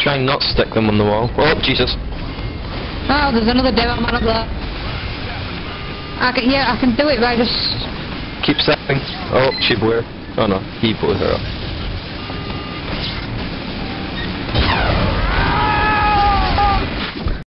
try and not stick them on the wall. Oh, Jesus. Oh, there's another demo man up there. Yeah, I can do it, but I just... Keep stepping. Oh, she blew her. Oh no, he blew her up.